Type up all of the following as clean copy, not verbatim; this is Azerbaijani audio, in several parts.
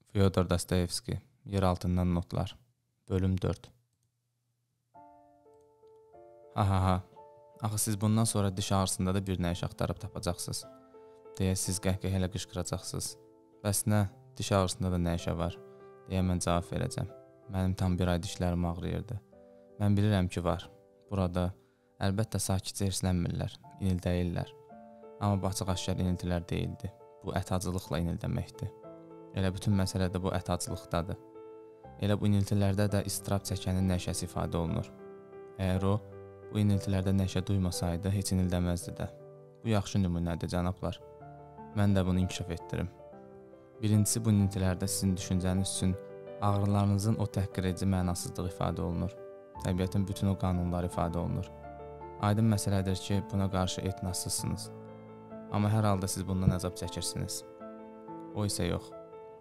Fyodor Dostoyevski, Yer altından notlar, bölüm 4. Ha. Axı siz bundan sonra diş ağrısında da bir nə iş axtarıb tapacaqsınız, deyə siz qəhqəhə ilə qışqıracaqsınız. Bəs nə, diş ağrısında da nə işə var, deyə mən cavab verəcəm. Mənim tam bir ay dişlərim ağrıyırdı. Mən bilirəm ki, var. Burada, əlbəttə sakitcə hirslənmirlər, inildəyirlər. Amma açıq-aşkar iniltilər deyildi. Bu ətacılıqla inildəməkdir. Elə bütün məsələ də bu ətacılıqdadır. Elə bu iniltilərdə də istirab çəkənin nəşəsi ifadə olunur. Əgər o, bu iniltilərdə nəşə duymasaydı, heç inildəməzdi də. Bu yaxşı nümunədir, cənablar. Mən də bunu inkişaf etdirim. Birincisi, bu iniltilərdə sizin düşüncəniz üçün ağrılarınızın o təhqir edici mənasızlığı ifadə olunur. Təbiətin bütün o qanunları ifadə olunur. Aydın məsələdir ki, buna qarşı etinasızsınız. Amma hər halda siz bundan əzab çəkirsiniz. O isə yox.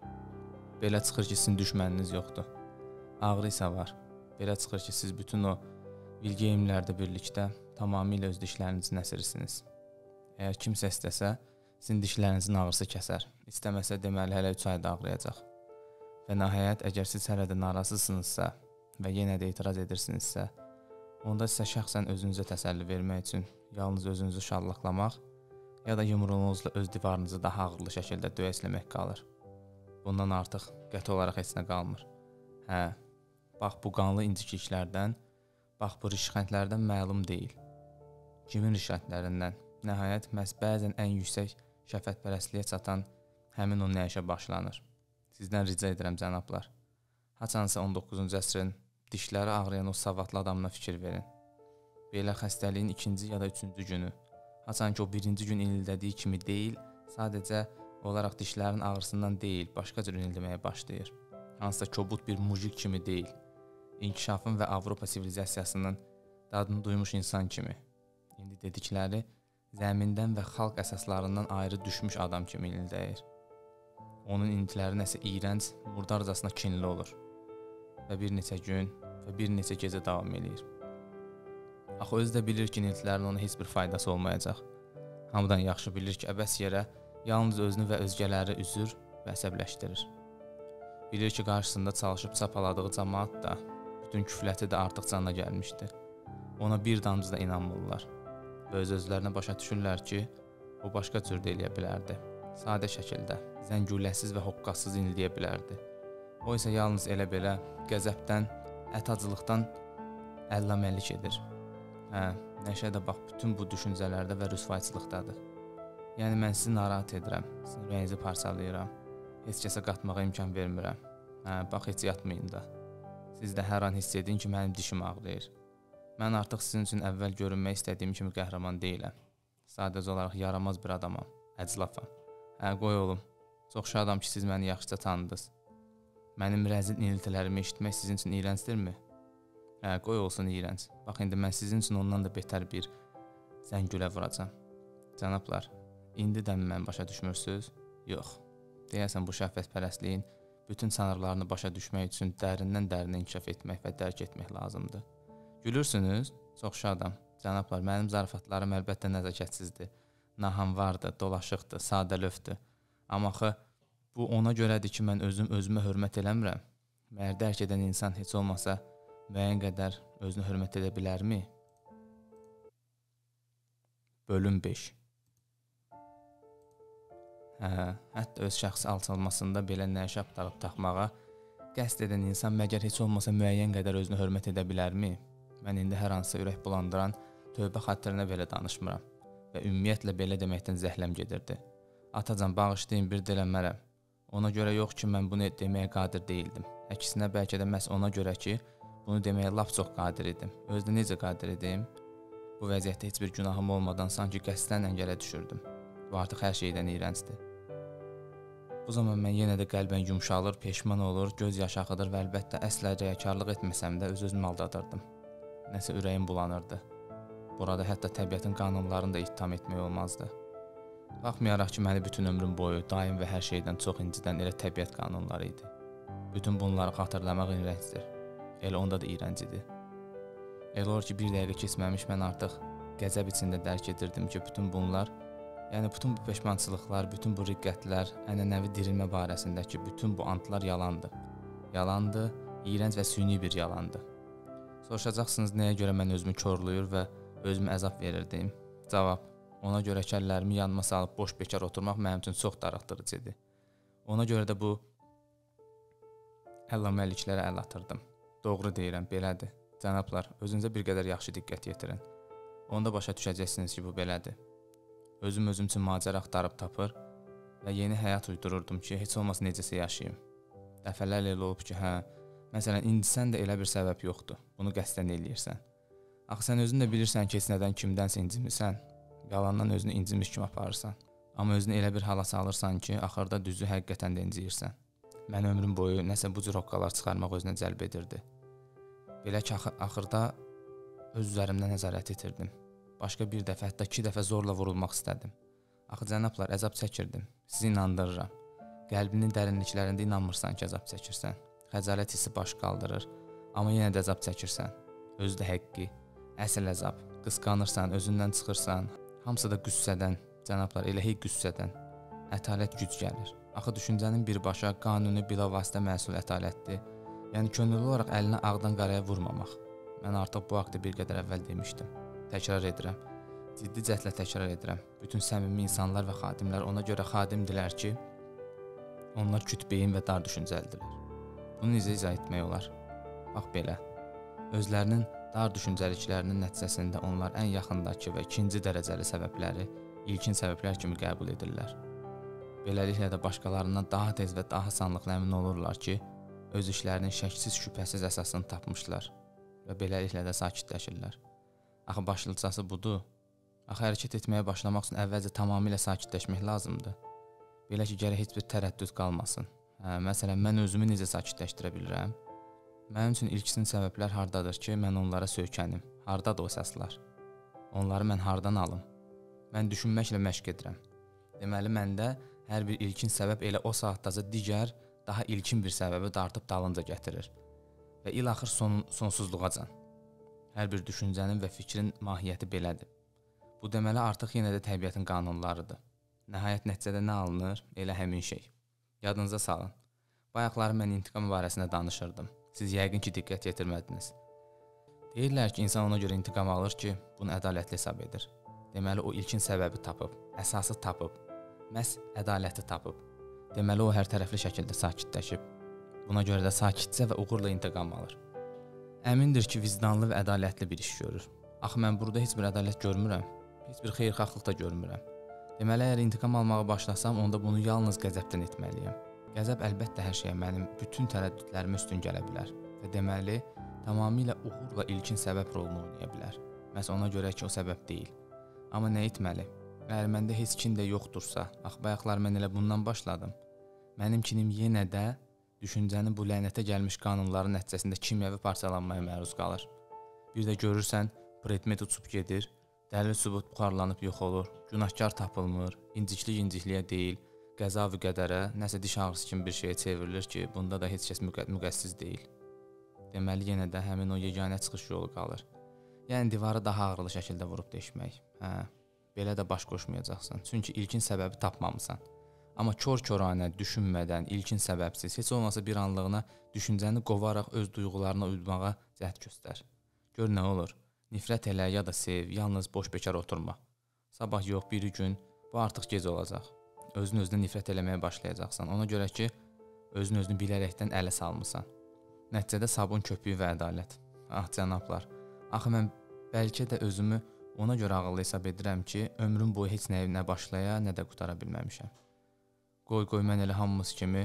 Belə çıxır ki, sizin düşməniniz yoxdur. Ağrı isə var. Belə çıxır ki, siz bütün o Vilgeyimlərdə birlikdə tamamilə öz dişlərinizin əsirirsiniz. Əgər kimsə istəsə, sizin dişlərinizin ağrısı kəsər. İstəməsə, deməli hələ 3 ayda ağrıyacaq. Və nəhayət, əgər siz hələ də narazısınızsa və yenə də etiraz edirsinizsə, onda sizə şəxsən özünüzə təsəlli vermək üçün yalnız özünüzü şallaqlamaq ya da yumruğunuzla öz divarınızı daha ağırlı şəkildə döyəcləmək qalır. Bundan artıq qəti olaraq heç nə qalmır. Hə, bax bu qanlı incikliklərdən, bax bu rişxəndlərdən məlum deyil. Kimin rişxəndlərindən? Nəhayət, məhz bəzən ən yüksək şəfqətpərəstliyə çatan həmin o nəşə başlanır. Sizdən rica edirəm, cənablar. Haçansa 19-cu əsrin dişləri ağrıyan o savadlı adamına fikir verin. Belə xəstəliyin 2-ci ya da 3-cü günü, haçan ki o 1-ci gün inildədiyi kimi deyil, sadəcə olaraq dişlərin ağrısından deyil, başqa cür inildəməyə başlayır. Hansısa kobud bir mujik kimi deyil, inkişafın və Avropa sivilizasiyasının dadını duymuş insan kimi. İndi dedikləri zəmindən və xalq əsaslarından ayrı düşmüş adam kimi inildəyir. Onun iniltiləri nəsə iyrənc, murdarcasına kinli olur və bir neçə gün və bir neçə gecə davam edir. Axı özü də bilir ki, iniltilərin ona heç bir faydası olmayacaq. Hamıdan yaxşı bilir ki, əbəs yerə yalnız özünü və özgələri üzür və əsəbləşdirir. Bilir ki, qarşısında çalışıb çapaladığı cəmaat da, bütün küfləti də artıq canına gəlmişdi. Ona bir damcı da inanmırlar və öz-özlərinə başa düşürlər ki, o başqa cür də eləyə bilərdi. Sadə şəkildə, zənguləsiz və hoqqasız inildiyə bilərdi. O isə yalnız elə-belə qəzəbdən, ətacılıqdan əlləməlik edir. Hə, nəşə də bax bütün bu düşüncələrdə və rüsvayçılıqdadır. Yəni mən sizi narahat edirəm, sizin ürəyinizi parçalayıram, heç kəsə qatmağa imkan vermirəm. Hə, bax heç yatmayın da. Siz də hər an hiss edin ki, mənim dişim ağrıyır. Mən artıq sizin üçün əvvəl görünmək istədiyim kimi qəhrəman deyiləm. Sadəcə olaraq yaramaz bir adamam, əclafam. Hə, qoy olum. Çox şadam ki, siz məni yaxşıca tanıdınız. Mənim rəzil iniltilərimi eşitmək sizin üçün iyrəncdirmi? Hə, qoy olsun iyrənc. Bax, indi mən sizin üçün ondan da betər bir zəngülə vuracam. Cənablar, indi də mən başa düşmürsünüz? Yox. Deyəsən bu şəhvətpərəstliyin bütün sınırlarını başa düşmək üçün dərindən-dərinə inkişaf etmək və dərk etmək lazımdır. Gülürsünüz? Çox şadam. Cənablar, mənim zarafatlarım əlbəttə nəzakətsizdir. Nahanvardır, dolaşıqdır, sadəlövdür. Amma axı, bu ona görədir ki, mən özümə hörmət eləmirəm. Məyər dərk edən insan heç olmasa müəyyən qədər özünü hörmət edə bilərmi? Bölüm 5. Hətta öz şəxsi alçalmasında belə nəşə aptarıb taxmağa qəsd edən insan məgər heç olmasa müəyyən qədər özünü hörmət edə bilərmi? Mən indi hər hansısa ürək bulandıran tövbə xatirinə belə danışmıram və ümumiyyətlə belə deməkdən zəhləm gedirdi. Atacan, bağışlayın, bir diləmərəm. Ona görə yox ki, mən bunu deməyə qadir deyildim. Əksinə bəlkə də məhz ona görə ki, bunu deməyə lap çox qadir idim. Özdə necə qadir idim? Bu vəziyyətdə heç bir günahım olmadan sanki qəsdən əngələ düşürdüm. Bu artıq hər şeydən iyrəncdir. Bu zaman mən yenə də qəlbən yumşalır, peşman olur, göz yaşı axıdır və əlbəttə əsla riyakarlıq etməsəm də öz-özümü aldadırdım. Nəsə ürəyim bulanırdı. Burada hətta təbiətin qanunlarını da ittiham etmək olmazdı. Baxmayaraq ki, məni bütün ömrüm boyu daim və hər şeydən çox incidən elə təbiət qanunları idi. Bütün bunları xatırlamaq iyrəncdir. Elə onda da iyrənc idi. Elə olur ki, bir dəqiqə keçməmiş mən artıq qəzəb içində dərk edirdim ki, bütün bunlar Yəni bütün bu peşmançılıqlar, bütün bu riqqətlər, ənənəvi dirilmə barəsindəki bütün bu antlar yalandır. Yalandır, iyrənc və süni bir yalandır. Soruşacaqsınız, nəyə görə mən özümü korlayır və özümə əzab verirdim? Cavab: ona görə ki, əllərimi yanıma salıb boş bekar oturmaq mənim üçün çox darıxdırıcıdır. Ona görə də bu əllaməliklərə əl atırdım. Doğru deyirəm, belədir. Cənablar, özünüzə bir qədər yaxşı diqqət yetirin. Onda başa düşəcəksiniz ki, bu belədir. Özüm üçün macəra axtarıb tapır və yeni həyat uydururdum ki, heç olmasa necəsə yaşayım. Dəfələrlə elə olub ki, məsələn, indisən də elə bir səbəb yoxdur. Bunu qəsdən eləyirsən. Axı sən özün də bilirsən ki, heç nədən kimdənsə incimisən. Yalandan özünü incimiş kimi aparırsan. Amma özünü elə bir hala salırsan ki, axırda düzü həqiqətən də inciyirsən. Mən ömrüm boyu nəsə bu cür hoqqalar çıxarmaq özünə cəlb edirdi. Belə ki, axırda öz üzərimdə nəzarət itirdim. Başqa bir dəfə, hətta 2 dəfə zorla vurulmaq istədim. Axı cənablar, əzab çəkirdim. Sizi inandırıram. Qəlbinin dərinliklərində inanmırsan ki, əzab çəkirsən. Xəcalət hissi baş qaldırır, amma yenə də əzab çəkirsən. Özü də həqqi, əsl əzab. Qısqanırsan, özündən çıxırsan. Hamısı da qüssədən, cənablar, elə hey qüssədən. Ətalət güc gəlir. Axı düşüncənin birbaşa, qanuni, bilavasitə məsul ətalətdir. Yəni könüllü olaraq əlinə ağdan qaraya vurmamaq. Mən artıq bu haqda bir qədər əvvəl demişdim. Təkrar edirəm. Ciddi cəhdlə təkrar edirəm. Bütün səmimi insanlar və xadimlər ona görə xadimdilər ki, onlar kütbeyin və dar düşüncəlidirlər. Bunu necə izah etmək olar? Bax belə. Özlərinin dar düşüncəliklərinin nəticəsində onlar ən yaxındakı və ikinci dərəcəli səbəbləri ilkin səbəblər kimi qəbul edirlər. Beləliklə də başqalarından daha tez və daha asanlıqla əmin olurlar ki, öz işlərinin şəksiz şübhəsiz əsasını tapmışlar və beləliklə də sakitləşirlər. Axı başlıcası budur. Axı hərəkət etməyə başlamaq üçün əvvəlcə tamamilə sakitləşmək lazımdır. Belə ki, gərək heç bir tərəddüd qalmasın. Məsələn, mən özümü necə sakitləşdirə bilirəm? Mənim üçün ilkin səbəblər hardadır ki, mən onlara söykənim. Hardadır o səslər? Onları mən hardan alım? Mən düşünməklə məşq edirəm. Deməli, məndə hər bir ilkin səbəb elə o saatdaca digər, daha ilkin bir səbəbi dartıb dalınca gətirir. Və ilaxır sonsuzluğacan. Hər bir düşüncənin və fikrin mahiyyəti belədir. Bu deməli artıq yenə də təbiətin qanunlarıdır. Nəhayət nəticədə nə alınır? Elə həmin şey. Yadınıza salın. Bayaqları mən intiqam barəsində danışırdım. Siz yəqin ki, diqqət yetirmədiniz. Deyirlər ki, insan ona görə intiqam alır ki, bunu ədalətli hesab edir. Deməli, o ilkin səbəbi tapıb, əsası tapıb, məhz ədaləti tapıb. Deməli, o hər tərəfli şəkildə sakitləşib. Buna görə də sakitcə və uğurla intiqam alır. Əmindir ki, vicdanlı və ədalətli bir iş görür. Axı mən burada heç bir ədalət görmürəm, heç bir xeyirxahlıq da görmürəm. Deməli, əgər intiqam almağa başlasam, onda bunu yalnız qəzəbdən etməliyəm. Qəzəb əlbəttə hər şeyə mənim bütün tərəddüdlərimə üstün gələ bilər və deməli, tamamilə uğurla ilkin səbəb rolunu oynaya bilər. Məhz ona görə ki, o səbəb deyil. Amma nə etməli? Əgər məndə heç kim də yoxdursa, bayaqlar mən elə bundan başladım. Mənim kinim yenə də düşüncənin bu lənətə gəlmiş qanunların nəticəsində kimyəvi parçalanmaya məruz qalır. Bir də görürsən, predmet uçub gedir, dəlil sübut buxarlanıb yox olur, günahkar tapılmır, incikliyə deyil, qəza-vü qədərə, nəsə diş ağrısı kimi bir şeyə çevrilir ki, bunda da heç kəs müqəssiz deyil. Deməli, yenə də həmin o yeganə çıxış yolu qalır. Yəni, divarı daha ağrılı şəkildə vurub deşmək. Belə də baş qoşmayacaqsan, çünki ilkin səbəbi tapmamısan. Amma kör-köranə, düşünmədən, ilkin səbəbsiz, heç olmasa bir anlığına düşüncəni qovaraq öz duyğularına uymağa cəhd göstər. Gör nə olur? Nifrət elə ya da sev, yalnız boş bekar oturma. Sabah yox, biri gün, bu artıq gec olacaq. Özünü nifrət eləməyə başlayacaqsan. Ona görə ki, özünü bilərəkdən ələ salmısan. Nəticədə sabun köpüyü və ədalət. Ah, cənablar, axı mən bəlkə də özümü ona görə ağıllı hesab edirəm ki, ömrüm boyu heç nə başlaya, nə də qutara bilməmişəm. Qoy mən elə hamımız kimi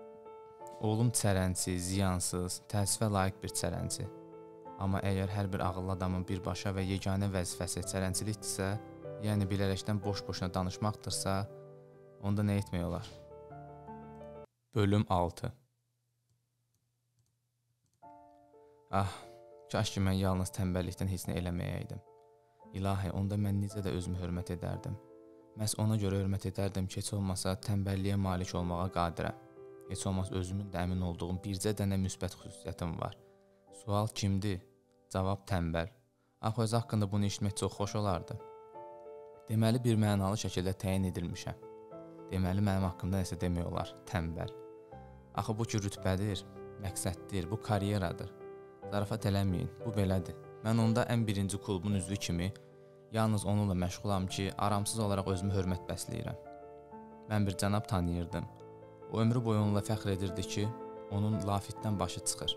oğlum çərənsiz, ziyansız, təəssüfə layiq bir çərənci. Amma əgər hər bir ağıllı adamın birbaşa və yeganə vəzifəsi çərəncilikdirsə, yəni bilərəkdən boş-boşuna danışmaqdırsa, onda nə etmək olar? Bölüm 6. Kaş ki mən yalnız tənbəllikdən heç nə eləməyəydim. İlahi, onda mən necə də özümü hörmət edərdim. Məhz ona görə hörmət edərdim ki, heç olmasa tənbəlliyə malik olmağa qadirəm. Heç olmasa özümün də əmin olduğum bircə dənə müsbət xüsusiyyətim var. Sual kimdir? Cavab tənbəl. Axı öz haqqında bunu eşitmək çox xoş olardı. Deməli, bir mənalı şəkildə təyin edilmişəm. Deməli, mənim haqqımda nəsə demək olar, tənbəl. Axı bu ki rütbədir, məqsəddir, bu karyeradır. Zarafat eləməyin, bu belədir. Mən onda ən birinci klubun üzvü kimi yalnız onunla məşğulam ki, aramsız olaraq özümü hörmət bəsləyirəm. Mən bir cənab tanıyırdım. O ömrü boyu onunla fəxr edirdi ki, onun lafitdən başı çıxır.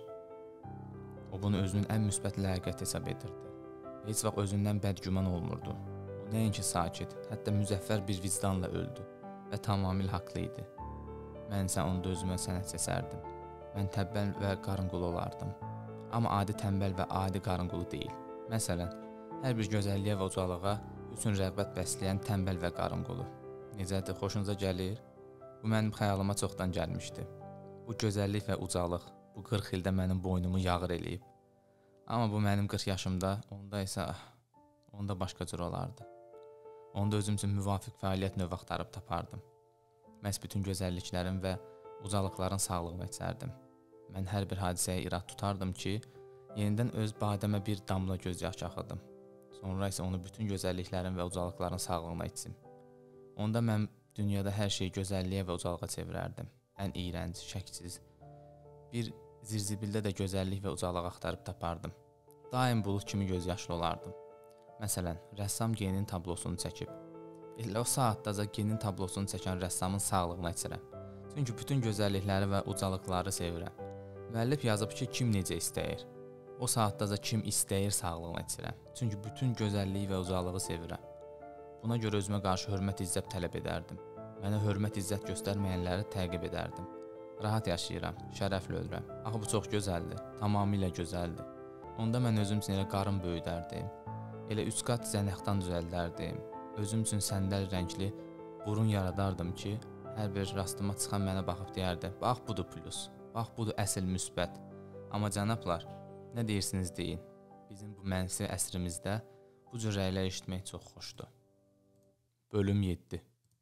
O bunu özünün ən müsbət ləyaqət hesab edirdi. Heç vaxt özündən bədgüman olmurdu. O nəinki sakit, hətta müzəffər bir vicdanla öldü və tamamilə haqlı idi. Mən isə onda özümə sənət seçərdim. Mən tənbəl və qarınqulu olardım. Amma adi tənbəl və adi qarınqulu deyil. Məsələn, hər bir gözəlliyə və ucalığa üçün rəğbət bəsləyən tənbəl və qarınqulu. Necədir, xoşunuza gəlir? Bu mənim xəyalıma çoxdan gəlmişdi. Bu gözəllik və ucalıq, bu 40 ildə mənim boynumu yağır eləyib. Amma bu mənim 40 yaşımda, onda isə onda başqa cür olardı. Onda özüm üçün müvafiq fəaliyyət növü axtarıb tapardım. Məhz bütün gözəlliklərin və ucalıqların sağlığını içərdim. Mən hər bir hadisəyə irad tutardım ki, yenidən öz badəmə bir damla göz yaşı axıdım. Sonra isə onu bütün gözəlliklərin və ucalıqların sağlığına içsim. Onda mən dünyada hər şeyi gözəlliyə və ucalığa çevirərdim. Ən iyrənc, şəksiz. Bir zirzibildə də gözəllik və ucalıq axtarıb tapardım. Daim bulud kimi göz yaşlı olardım. Məsələn, rəssam Genin tablosunu çəkib. Elə o saatdaca Genin tablosunu çəkən rəssamın sağlığına içirəm. Çünki bütün gözəllikləri və ucalıqları sevirəm. Müəllif yazıb ki, kim necə istəyir. O saatdaca kim istəyir sağlığına içirəm. Çünki bütün gözəlliyi və ucalığı sevirəm. Buna görə özümə qarşı hörmət-izzət tələb edərdim. Mənə hörmət-izzət göstərməyənləri təqib edərdim. Rahat yaşayıram, şərəflə ölürəm. Axı bu çox gözəldir, tamamilə gözəldir. Onda mən özüm üçün elə qarın böyüdərdim. Elə 3 qat zənəxdan düzəldərdim. Özüm üçün səndəl rəngli burun yaradardım ki, hər bir rastıma çıxan mənə baxıb deyərdi, bax budur plus, bax budur əsl müsbət. Amma cənablar, nə deyirsiniz deyin, bizim bu mənsi əsrimizdə bu cür rəylər eşitmək çox xoşdur. Bölüm 7.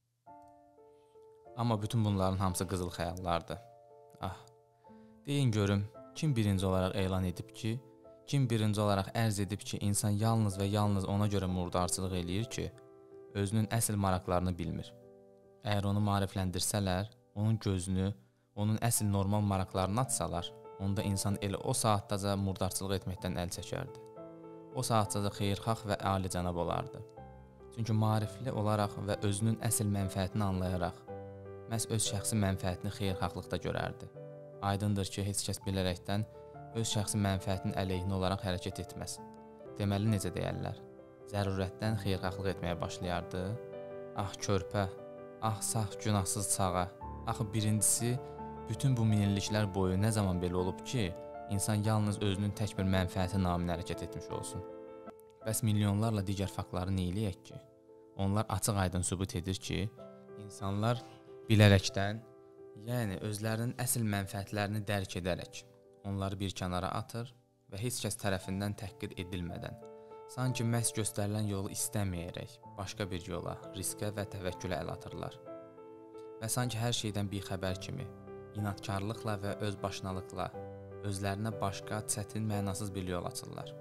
Amma bütün bunların hamısı qızıl xəyallardır. Ah, deyin görüm, kim birinci olaraq elan edib ki, kim birinci olaraq ərz edib ki, insan yalnız və yalnız ona görə murdarçılıq eləyir ki, özünün əsl maraqlarını bilmir. Əgər onu maarifləndirsələr, onun gözünü, onun əsl normal maraqlarını açsalar, onda insan elə o saatdaca murdarçılıq etməkdən əl çəkərdi. O saatdaca xeyirxah və alicənab olardı. Çünki maarifli olaraq və özünün əsl mənfəətini anlayaraq, məhz öz şəxsi mənfəətini xeyirxahlıqda görərdi. Aydındır ki, heç kəs bilərəkdən öz şəxsi mənfəətinin əleyhinə olaraq hərəkət etməz. Deməli, necə deyərlər? Zərurətdən xeyirxahlıq etməyə başlayardı. Ah körpə, ah sağ günahsız çağa. Axı birincisi, bütün bu minilliklər boyu nə zaman belə olub ki, insan yalnız özünün tək bir mənfəəti naminə hərəkət etmiş olsun. Bəs milyonlarla digər faktları neyləyək ki? Onlar açıq-aydın sübut edir ki, insanlar bilərəkdən, yəni özlərinin əsl mənfəətlərini dərk edərək, onları bir kənara atır və heç kəs tərəfindən təhqir edilmədən, sanki məhz göstərilən yolu istəməyərək, başqa bir yola, riskə və təvəkkülə əl atırlar. Və sanki hər şeydən bixəbər kimi, inadkarlıqla və özbaşınalıqla, özlərinə başqa, çətin, mənasız bir yol açırlar.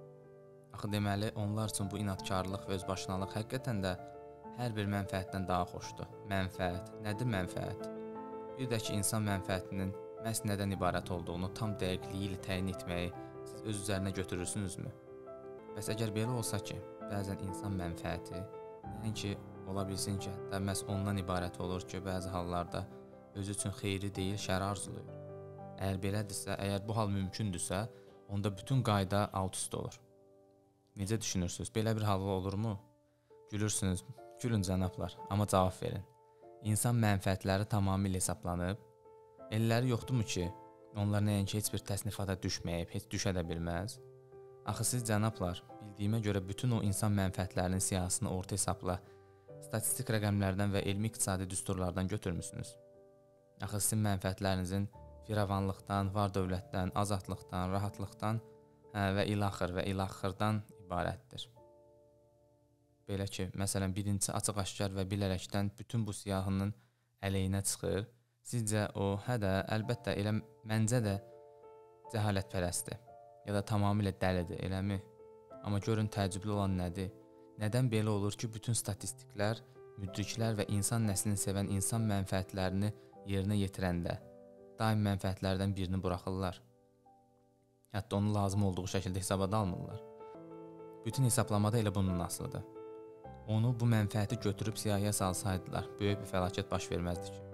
Axı deməli, onlar üçün bu inadkarlıq və özbaşınalıq həqiqətən də hər bir mənfəətdən daha xoşdur. Mənfəət, nədir mənfəət? Bir də ki, insan mənfəətinin məhz nədən ibarət olduğunu tam dəqiqliyi ilə təyin etməyi siz öz üzərinə götürürsünüzmü? Bəs əgər belə olsa ki, bəzən insan mənfəəti, nəinki ola bilsin ki, hətta məhz ondan ibarət olur ki, bəzi hallarda özü üçün xeyri deyil, şəri arzulayır. Əgər belədirsə, əgər bu hal mümkündürsə, onda bütün qayda alt-üst olur. Necə düşünürsünüz? Belə bir hal olurmu? Gülürsünüz, gülün cənablar, amma cavab verin. İnsan mənfəətləri tamamilə hesablanıb, elləri yoxdurmu ki, onlar nəinki heç bir təsnifata düşməyib, heç düşə də bilməz? Axı siz cənablar, bildiyimə görə bütün o insan mənfəətlərinin siyahısını orta hesabla, statistik rəqəmlərdən və elmi iqtisadi düsturlardan götürmüsünüz. Axı sizin mənfəətlərinizin firavanlıqdan, var-dövlətdən, azadlıqdan, rahatlıqdan və ilaxırdan ibarətdir. Belə ki, məsələn, birinci açıq-aşkar və bilərəkdən bütün bu siyahının əleyhinə çıxır. Sizcə o, əlbəttə, elə məncə də cəhalətpərəstdir ya da tamamilə dəlidir, eləmi? Amma görün təəccüblü olan nədir? Nədən belə olur ki, bütün statistiklər, müdriklər və insan nəslini sevən insan mənfəətlərini yerinə yetirəndə daim mənfəətlərdən birini buraxırlar. Hətta onu lazım olduğu şəkildə hesaba da almırlar. Bütün hesablamada elə bunun asılıdır. Onu, bu mənfəəti götürüb siyahıya salsaydılar, böyük bir fəlakət baş verməzdi ki.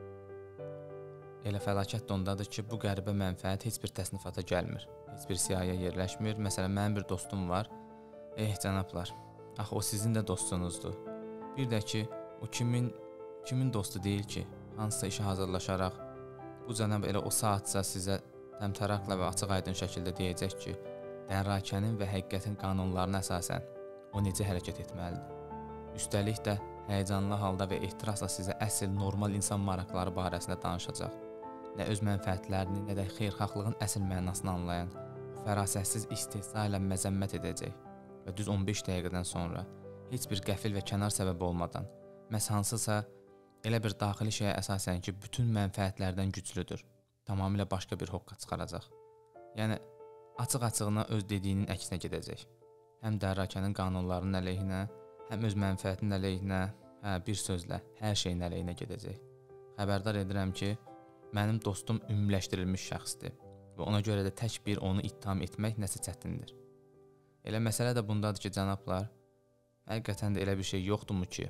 Elə fəlakət də ondadır ki, bu qəribə mənfəət heç bir təsnifata gəlmir, heç bir siyahıya yerləşmir. Məsələn, mənim bir dostum var. Cənablar, axı o sizin də dostunuzdur. Bir də ki, o kimin dostu deyil ki, hansısa işə hazırlaşaraq, bu cənab elə o saatca sizə təmtəraqlə və açıq aydın şəkildə deyəcək ki, dərrakənin və həqiqətin qanunlarına əsasən o necə hərəkət etməlidir. Üstəlik də həyəcanlı halda və ehtirasla sizə əsl normal insan maraqları barəsində danışacaq. Nə öz mənfəətlərini, nə də xeyirxahlığın əsl mənasını anlayan, fərasətsiz istehza ilə məzəmmət edəcək və düz 15 dəqiqədən sonra heç bir qəfil və kənar səbəb olmadan, məhz hansısa elə bir daxili şeyə əsasən ki, bütün mənfəətlərdən güclüdür, tamamilə başqa bir hoqqa çıxaracaq. Yəni, açıq-açığına öz dediyinin əksinə gedəcək. Həm dərrakənin qanunlarının əleyhinə, həm öz mənfəətinin əleyhinə, bir sözlə, hər şeyin əleyhinə gedəcək. Xəbərdar edirəm ki, mənim dostum ümumiləşdirilmiş şəxsdir və ona görə də tək bir onu ittiham etmək nəsə çətindir. Elə məsələ də bundadır ki, cənablar, həqiqətən də elə bir şey yoxdurmu ki,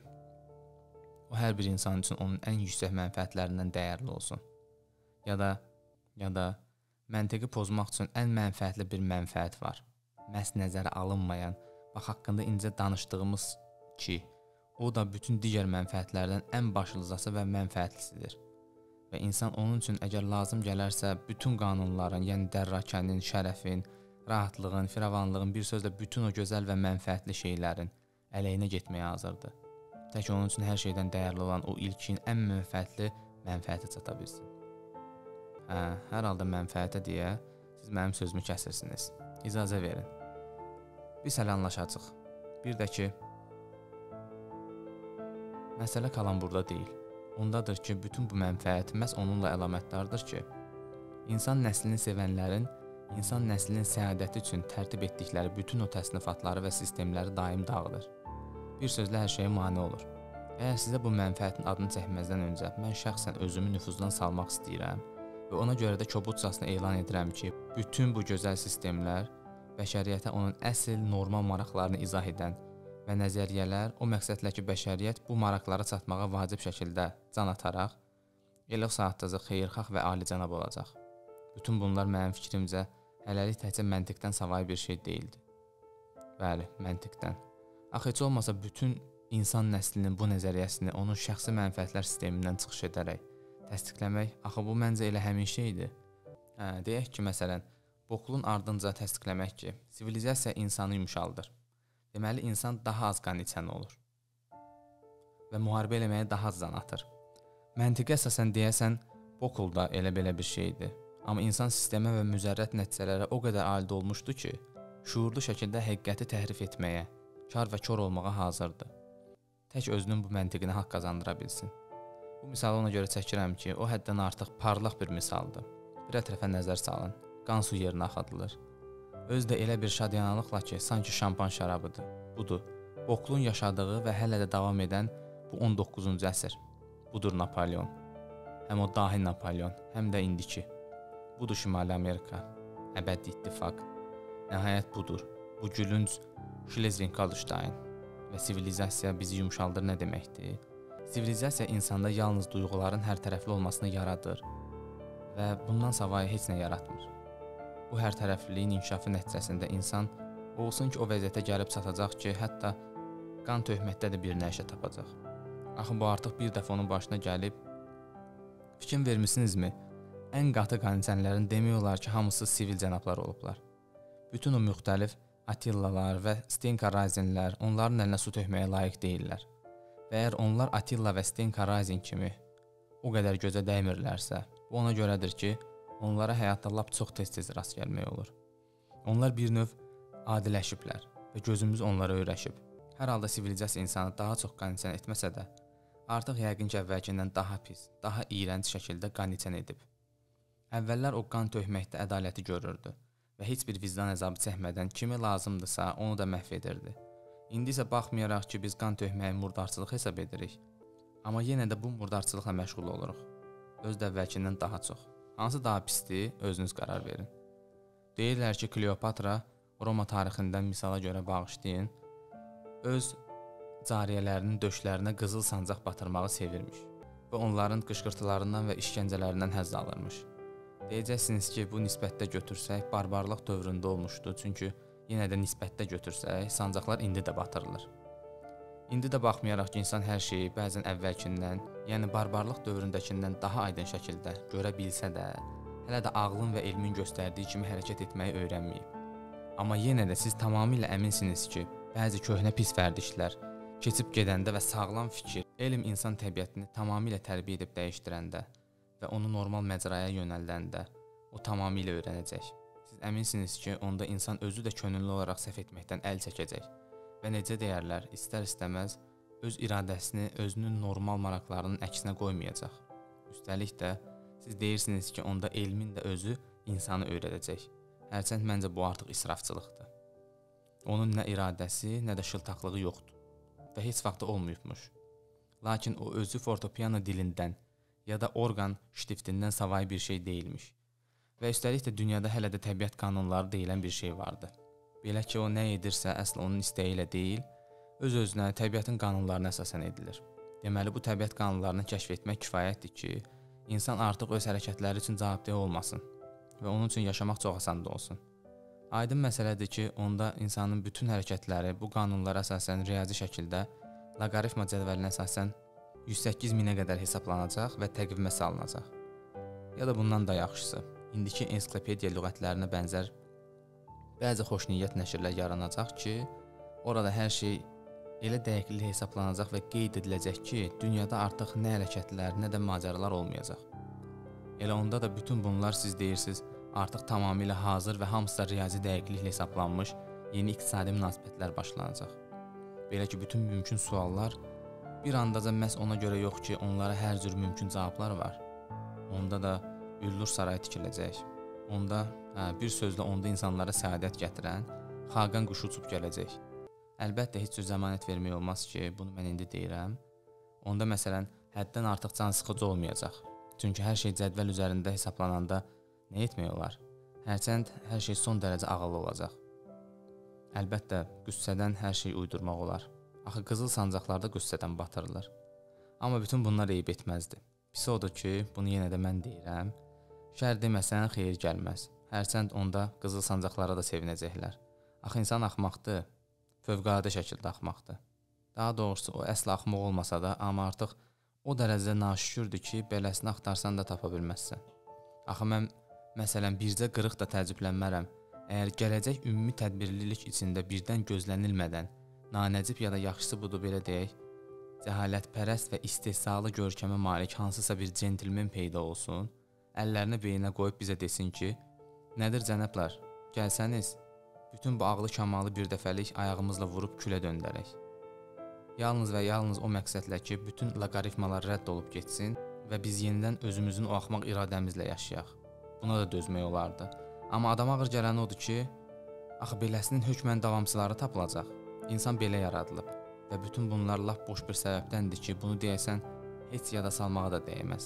o hər bir insan üçün onun ən yüksək mənfəətlərindən dəyərli olsun. Ya da məntiqi pozmaq üçün ən mənfəətli bir mənfəət var. Məhz nəzərə alınmayan, bax haqqında incə danışdığımız ki, o da bütün digər mənfəətlərdən ən başlıcası və mənfəətlisidir. Və insan onun üçün əgər lazım gələrsə, bütün qanunların, yəni dərrakənin, şərəfin, rahatlığın, firavanlığın, bir sözlə bütün o gözəl və mənfəətli şeylərin əleyhinə getməyə hazırdır. Tək onun üçün hər şeydən dəyərli olan o ilkin, ən mənfəətli mənfəətə çata bilsin. Hər halda mənfəətə deyə siz mənim sözümü kəsirsiniz. İcazə verin. Biz hələ anlaşacaq. Bir də ki, məsələ qalan burada deyil. Ondadır ki, bütün bu mənfəət məhz onunla əlamətdardır ki, insan nəslini sevənlərin, insan nəslinin səadəti üçün tərtib etdikləri bütün o təsnifatları və sistemləri daim dağıdır. Bir sözlə hər şeyə mane olur. Əgər sizə bu mənfəətin adını çəkməzdən öncə mən şəxsən özümü nüfuzdan salmaq istəyirəm və ona görə də kobudcasına elan edirəm ki, bütün bu gözəl sistemlər bəşəriyyətə onun əsl normal maraqlarını izah edən və nəzəriyyələr o məqsədlə ki, bəşəriyyət bu maraqlara çatmağa vacib şəkildə can ataraq, elə o saatdaca xeyirxah və alicənab olacaq. Bütün bunlar mənim fikrimcə hələlik təkcə məntiqdən savayı bir şey deyildi. Bəli, məntiqdən. Axı heç olmasa bütün insan nəslinin bu nəzəriyyəsini onun şəxsi mənfəətlər sistemindən çıxış edərək təsdiqləmək, axı bu məncə elə həmin şeydir. Deyək ki, məsələn, Boklun ardınca təsdiqləmək ki, sivilizasiya insanı yumşaldır. Deməli, insan daha az qan içən olur və müharibə eləməyə daha az can atır. Məntiqə əsasən deyəsən, Bokul da elə-belə bir şeydir. Amma insan sistemə və müzərrət nəticələrə o qədər aid olmuşdu ki, şuurlu şəkildə həqiqəti təhrif etməyə, kar və kor olmağa hazırdır. Tək özünün bu məntiqini haqq qazandıra bilsin. Bu misalı ona görə çəkirəm ki, o həddən artıq parlaq bir misaldır. Bir ətrafə nəzər salın, qan su yerinə axıdılır. Özü də elə bir şadyanlıqla ki, sanki şampan şərabıdır. Budur, Boklun yaşadığı və hələ də davam edən bu 19-cu əsr. Budur Napolyon. Həm o dahi Napolyon, həm də indiki. Budur Şimali Amerika, əbədi ittifaq. Nəhayət budur, bu gülünc Schleswig-Holstein və sivilizasiya bizi yumşaldır nə deməkdir? Sivilizasiya insanda yalnız duyğuların hər tərəfli olmasını yaradır və bundan savayı heç nə yaratmır. Bu hər tərəfliliyin inkişafı nəticəsində insan olsun ki, o vəziyyətə gəlib çatacaq ki, hətta qan töhmətdə də bir nəşə tapacaq. Axı bu artıq bir dəfə onun başına gəlib. Fikir vermisinizmi? Ən qatı qan içənlərin demək olar ki, hamısı sivil cənablar olublar. Bütün o müxtəlif Attilalar və Stenka Razinlər onların əlinə su tökməyə layiq deyirlər. Və əgər onlar Attila və Stenka Razin kimi o qədər gözə dəymirlərsə, bu ona görədir ki, onlara həyatda lap çox tez-tez rast gəlmək olur. Onlar bir növ adiləşiblər və gözümüz onlara öyrəşib. Hər halda sivilizasiya insanı daha çox qan içən etməsə də, artıq yəqin ki, əvvəlkindən daha pis, daha iyrənc şəkildə qan içən edib. Əvvəllər o qan tökməkdə ədaləti görürdü və heç bir vicdan əzabı çəkmədən kimi lazımdırsa onu da məhv edirdi. İndi isə baxmayaraq ki, biz qan tökməyi murdarçılıq hesab edirik, amma yenə də bu murdarçılıqla məşğul oluruq. Öz də əvvəlkindən daha çox. Hansı daha pisdir, özünüz qərar verin. Deyirlər ki, Kleopatra Roma tarixindən misala görə bağışlayın, öz cariyələrinin döşlərinə qızıl sancaq batırmağı sevirmiş və onların qışqırtılarından və işgəncələrindən həzz alırmış. Deyəcəksiniz ki, bu nisbətdə götürsək, barbarlıq dövründə olmuşdu, çünki yenə də nisbətdə götürsək, sancaqlar indi də batırılır. İndi də baxmayaraq ki, insan hər şeyi bəzən əvvəlkindən, yəni barbarlıq dövründəkindən daha aydın şəkildə görə bilsə də, hələ də ağlın və elmin göstərdiyi kimi hərəkət etməyi öyrənməyib. Amma yenə də siz tamamilə əminsiniz ki, bəzi köhnə pis vərdişlər keçib gedəndə və sağlam fikir, elm insan təbiətini tamamilə tərbiyə edib dəyişdirəndə və onu normal məcraya yönəldəndə o tamamilə öyrənəcək. Siz əminsiniz ki, onda insan özü də könüllü olaraq səhv etməkdən əl çəkəcək və necə deyərlər, istər-istəməz öz iradəsini özünün normal maraqlarının əksinə qoymayacaq. Üstəlik də siz deyirsiniz ki, onda elmin də özü insanı öyrədəcək. Hərçənd məncə bu artıq israfçılıqdır. Onun nə iradəsi, nə də şıltaqlığı yoxdur və heç vaxt olmayıbmış. Lakin o özü fortepiano dilindən ya da orqan ştiftindən savayı bir şey deyilmiş. Və üstəlik də dünyada hələ də təbiət qanunları deyilən bir şey vardı. Belə ki, o nə edirsə əsl onun istəyi ilə deyil, öz-özünə təbiətin qanunlarına əsasən edilir. Deməli, bu təbiət qanunlarını kəşf etmək kifayətdir ki, insan artıq öz hərəkətləri üçün cavabdeh olmasın və onun üçün yaşamaq çox asan da olsun. Aydın məsələdir ki, onda insanın bütün hərəkətləri bu qanunlara əsasən riyazi şəkildə loqaritma cədvəlinə əsasən 108 minə qədər hesablanacaq və təqvimə salınacaq. Ya da bundan da yaxşısı, indiki ensiklopediya lüğətlərinə bənzər bəzi xoşniyyət nəşrlər yaranacaq ki, orada hər şey elə dəqiqliklə hesablanacaq və qeyd ediləcək ki, dünyada artıq nə hərəkətlər, nə də macəralar olmayacaq. Elə onda da bütün bunlar siz deyirsiniz, artıq tamamilə hazır və hamısı da riyazi dəqiqliklə hesablanmış yeni iqtisadi münasibətlər başlanacaq. Belə ki, bütün mümkün suallar bir andaca məhz ona görə yox ki, onlara hər cür mümkün cavablar var. Onda da üllür saray tikiləcək. Onda, bir sözlə onda insanlara səadət gətirən Xaqan quşu uçub gələcək. Əlbəttə, heç cür zəmanət vermək olmaz ki, bunu mən indi deyirəm. Onda məsələn, həddən artıq can sıxıcı olmayacaq. Çünki hər şey cədvəl üzərində hesablananda nə etmək olar? Hərçənd hər şey son dərəcə ağıllı olacaq. Əlbəttə, qüssədən hər şey uydurmaq olar. Axı qızıl sancaqlarda qüssədən batırılır. Amma bütün bunlar eyib etməzdi. Pis odur ki, bunu yenə də mən deyirəm. Şər deməsən xeyir gəlməz. Hərçənd onda qızıl sancaqlara da sevinəcəklər. Axı insan axmaqdır, fövqəladə şəkildə axmaqdır. Daha doğrusu o əsla axmaq olmasa da, amma artıq o dərəcədə naşükürdür ki, beləsini axtarsan da tapa bilməzsən. Axı mən məsələn bircə qırıq da təəccüblənmərəm. Əgər gələcək ümumi tədbirlilik içində birdən gözlənilmədən, nanəcib ya da yaxşısı budur belə deyək, cəhalətpərəst və istehzalı görkəmə malik hansısa bir centilmen peyda olsun, əllərini beyninə qoyub bizə desin ki, nədir cənablar, gəlsəniz, bütün bu ağlı kamalı bir dəfəlik ayağımızla vurub külə döndərək. Yalnız və yalnız o məqsədlə ki, bütün loqaritmalar rədd olub getsin və biz yenidən özümüzün o axmaq iradəmizlə yaşayaq. Buna da dözmək olardı. Amma adam ağır gələn odur ki, axı beləsinin hökmən davamçıları tapılacaq. İnsan belə yaradılıb və bütün bunlar lap boş bir səbəbdəndir ki, bunu deyəsən heç yada salmağa da dəyməz.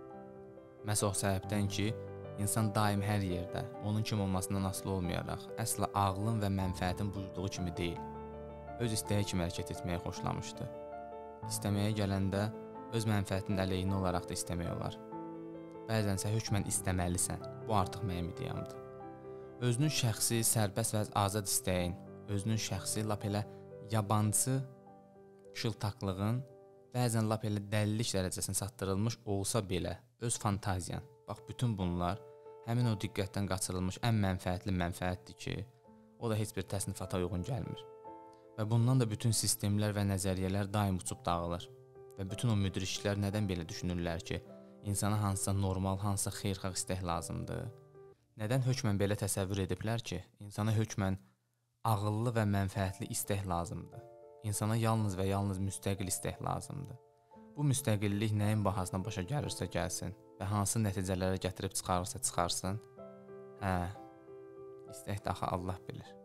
Məhz o səbəbdən ki, insan daim hər yerdə, onun kim olmasından asılı olmayaraq, əsla ağlın və mənfəətin buyurduğu kimi deyil, öz istəyi kimi hərəkət etməyə xoşlamışdı. İstəməyə gələndə öz mənfəətin əleyhinə olaraq da istəmək olar. Bəzənsə hökmən istəməlisən, bu artıq mənim ideyamdır. Özünün şəxsi, sərbəst və azad istəyin, özünün şəxsi, lap elə yabancı şıltaqlığın, bəzən lap elə dəlilik dərəcəsində çatdırılmış olsa belə, öz fantaziyan, bax bütün bunlar həmin o diqqətdən qaçırılmış ən mənfəətli mənfəətdir ki, o da heç bir təsnifata uyğun gəlmir. Və bundan da bütün sistemlər və nəzəriyyələr daim uçub dağılır. Və bütün o müdriklər nədən belə düşünürlər ki, insana hansısa normal, hansısa xeyirxah istək lazımdır? Nədən hökmən belə təsəvvür ediblər ki, insana hökmən ağıllı və mənfəətli istək lazımdır? İnsana yalnız və yalnız müstəqil istək lazımdır. Bu müstəqillik nəyin bahasına başa gəlirsə gəlsin və hansı nəticələrə gətirib çıxarırsa çıxarsın, istək də axı Allah bilir.